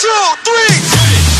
2, 3.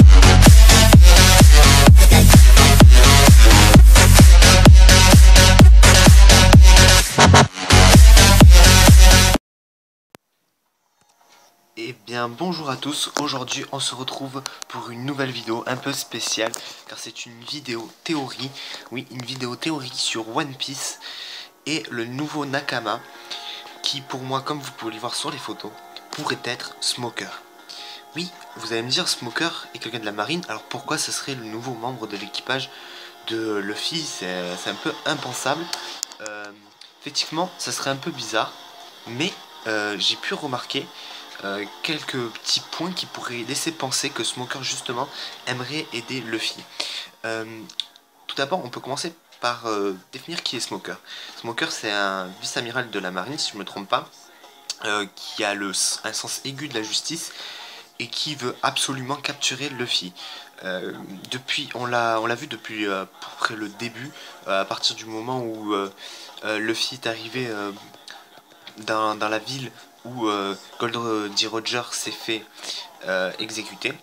Eh bien bonjour à tous, aujourd'hui on se retrouve pour une nouvelle vidéo un peu spéciale car c'est une vidéo théorie, oui une vidéo théorie sur One Piece et le nouveau Nakama qui pour moi comme vous pouvez le voir sur les photos pourrait être Smoker. Oui, vous allez me dire Smoker est quelqu'un de la marine, alors pourquoi ce serait le nouveau membre de l'équipage de Luffy? C'est un peu impensable. Effectivement ça serait un peu bizarre mais j'ai pu remarquer quelques petits points qui pourraient laisser penser que Smoker justement aimerait aider Luffy. Tout d'abord on peut commencer par définir qui est Smoker. Smoker c'est un vice-amiral de la marine si je ne me trompe pas, qui a un sens aigu de la justice et qui veut absolument capturer Luffy. On l'a vu depuis à peu près le début, à partir du moment où Luffy est arrivé dans la ville où Goldie Roger s'est fait exécuter.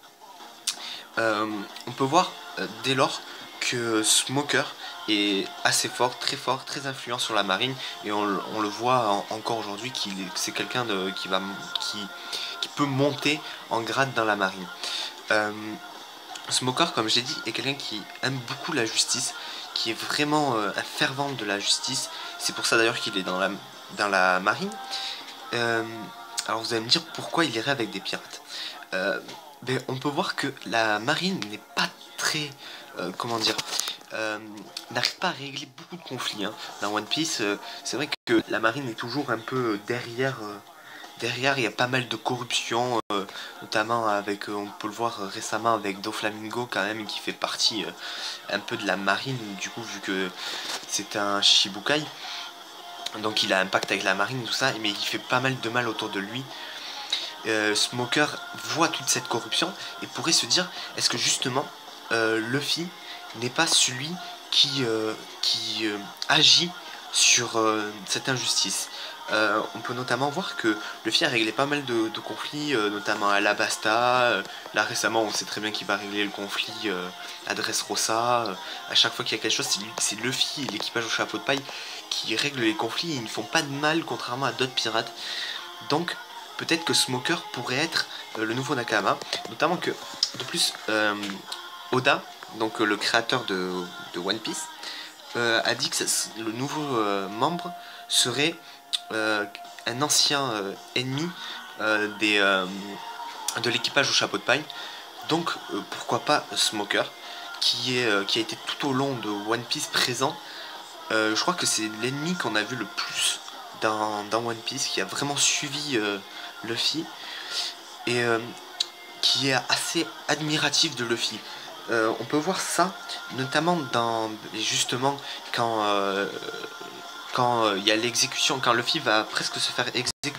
On peut voir dès lors que Smoker est assez fort, très influent sur la marine et on le voit encore aujourd'hui que c'est quelqu'un qui peut monter en grade dans la marine. Smoker, comme j'ai dit, est quelqu'un qui aime beaucoup la justice, qui est vraiment un fervent de la justice. C'est pour ça d'ailleurs qu'il est dans la marine. Alors vous allez me dire pourquoi il irait avec des pirates. On peut voir que la marine n'est pas très, comment dire, n'arrive pas à régler beaucoup de conflits. Dans One Piece, c'est vrai que la marine est toujours un peu derrière. Derrière, il y a pas mal de corruption, notamment avec, on peut le voir récemment avec Doflamingo quand même, qui fait partie un peu de la marine, du coup, vu que c'est un Shichibukai. Donc il a un pacte avec la marine, tout ça, mais il fait pas mal de mal autour de lui. Smoker voit toute cette corruption et pourrait se dire, est-ce que justement, Luffy n'est pas celui qui agit sur cette injustice. On peut notamment voir que Luffy a réglé pas mal de conflits, notamment à Alabasta. Là récemment on sait très bien qu'il va régler le conflit à Dressrosa. À chaque fois qu'il y a quelque chose, c'est Luffy et l'équipage au chapeau de paille qui règlent les conflits. Ils ne font pas de mal contrairement à d'autres pirates. Donc peut-être que Smoker pourrait être le nouveau Nakama. Notamment que, de plus, Oda, donc le créateur de One Piece, a dit que le nouveau membre serait un ancien ennemi de l'équipage au chapeau de paille. Donc pourquoi pas Smoker, qui a été tout au long de One Piece présent. Je crois que c'est l'ennemi qu'on a vu le plus dans One Piece, qui a vraiment suivi Luffy et qui est assez admiratif de Luffy. On peut voir ça notamment justement quand il y a l'exécution, quand Luffy va presque se faire exécuter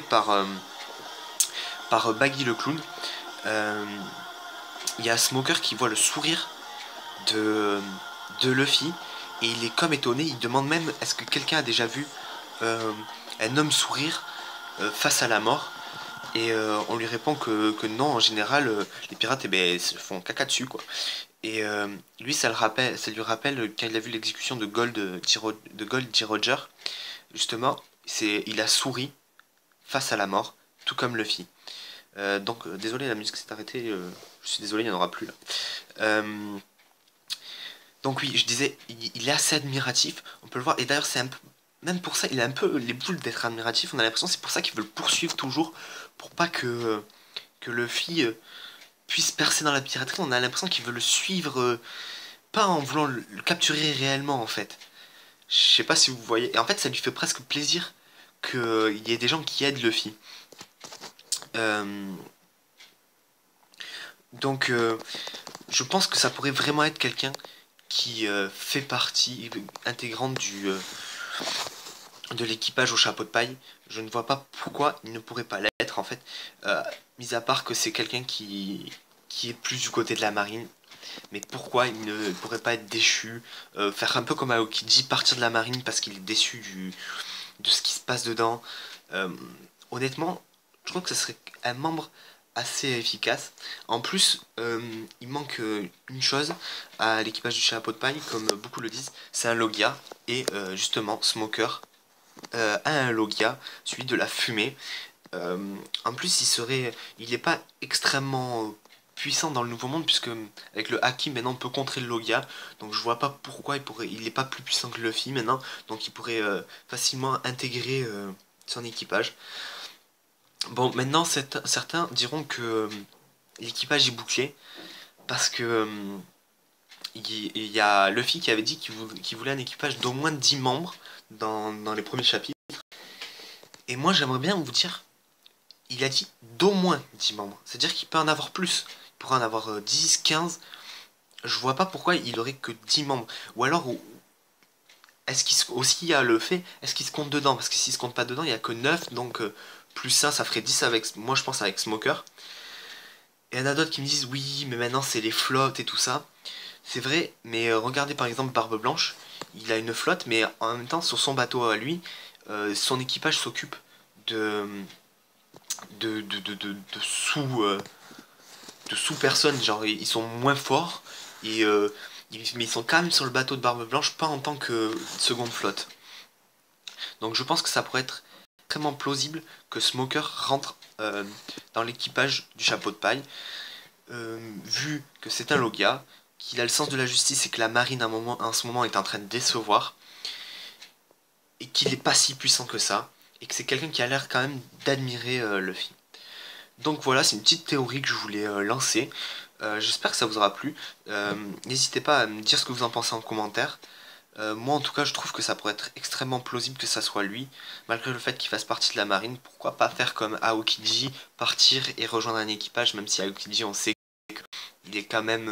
par Baggy le clown. Il y a Smoker qui voit le sourire de Luffy et il est comme étonné. Il demande même, est-ce que quelqu'un a déjà vu un homme sourire face à la mort? Et on lui répond que non, en général les pirates se font caca dessus quoi. Et lui ça lui rappelle quand il a vu l'exécution de Goldie Roger. Justement, il a souri face à la mort, tout comme Luffy. Donc désolé, la musique s'est arrêtée, je suis désolé, il n'y en aura plus là. Donc oui, je disais, il est assez admiratif, on peut le voir, et d'ailleurs c'est un peu, même pour ça, il a un peu les boules d'être admiratif, on a l'impression c'est pour ça qu'il veut le poursuivre toujours, pour pas que Luffy puisse percer dans la piraterie. On a l'impression qu'il veut le suivre, pas en voulant le capturer réellement en fait. Je sais pas si vous voyez, et en fait ça lui fait presque plaisir qu'il y ait des gens qui aident Luffy. Donc je pense que ça pourrait vraiment être quelqu'un qui fait partie intégrante de l'équipage au chapeau de paille. Je ne vois pas pourquoi il ne pourrait pas l'être en fait, mis à part que c'est quelqu'un qui est plus du côté de la marine. Mais pourquoi il ne pourrait pas être déchu, faire un peu comme Aokiji, partir de la marine parce qu'il est déçu de ce qui se passe dedans. Honnêtement, je trouve que ce serait un membre assez efficace. En plus, il manque une chose à l'équipage du chapeau de paille, comme beaucoup le disent, c'est un Logia. Et justement, Smoker a un Logia, celui de la fumée. Euh, En plus, il n'est pas extrêmement puissant dans le Nouveau Monde, puisque avec le Haki maintenant on peut contrer le Logia. Donc je vois pas pourquoi il n'est pas plus puissant que Luffy maintenant. Donc il pourrait facilement intégrer son équipage. Bon, maintenant certains diront que l'équipage est bouclé parce que il y a Luffy qui avait dit qu'il voulait un équipage d'au moins 10 membres dans les premiers chapitres. Et moi j'aimerais bien vous dire, il a dit d'au moins 10 membres. C'est-à-dire qu'il peut en avoir plus. Il pourrait en avoir 10, 15. Je vois pas pourquoi il aurait que 10 membres. Ou alors, est-ce qu'il aussi il y a le fait, est-ce qu'il se compte dedans? Parce que s'il se compte pas dedans, il y a que 9. Donc plus ça ferait 10 avec, moi je pense avec Smoker. Et il y en a d'autres qui me disent oui, mais maintenant c'est les flottes et tout ça. C'est vrai, mais regardez par exemple Barbe Blanche. Il a une flotte, mais en même temps, sur son bateau à lui, son équipage s'occupe de, de sous-personnes, genre ils sont moins forts, et, mais ils sont quand même sur le bateau de Barbe Blanche, pas en tant que seconde flotte. Donc je pense que ça pourrait être extrêmement plausible que Smoker rentre dans l'équipage du chapeau de paille, vu que c'est un Logia, qu'il a le sens de la justice et que la marine en ce moment est en train de décevoir, et qu'il n'est pas si puissant que ça, et que c'est quelqu'un qui a l'air quand même d'admirer Luffy. Donc voilà, c'est une petite théorie que je voulais lancer. J'espère que ça vous aura plu. N'hésitez pas à me dire ce que vous en pensez en commentaire. Moi en tout cas je trouve que ça pourrait être extrêmement plausible que ça soit lui, malgré le fait qu'il fasse partie de la marine. Pourquoi pas faire comme Aokiji, partir et rejoindre un équipage, même si Aokiji on sait qu'il est quand même...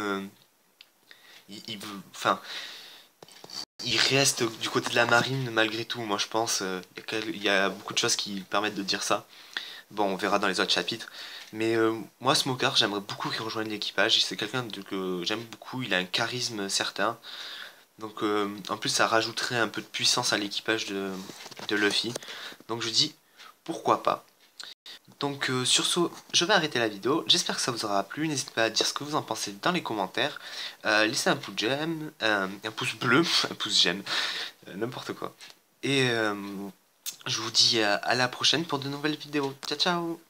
enfin, il reste du côté de la marine malgré tout, moi je pense. Il y a beaucoup de choses qui permettent de dire ça. Bon, on verra dans les autres chapitres. Mais moi, Smoker, j'aimerais beaucoup qu'il rejoigne l'équipage. C'est quelqu'un que j'aime beaucoup. Il a un charisme certain. Donc, en plus, ça rajouterait un peu de puissance à l'équipage de Luffy. Donc, je dis pourquoi pas. Donc, sur ce, je vais arrêter la vidéo. J'espère que ça vous aura plu. N'hésitez pas à dire ce que vous en pensez dans les commentaires. Laissez un pouce j'aime, un pouce bleu, un pouce j'aime, n'importe quoi. Et je vous dis à la prochaine pour de nouvelles vidéos. Ciao, ciao!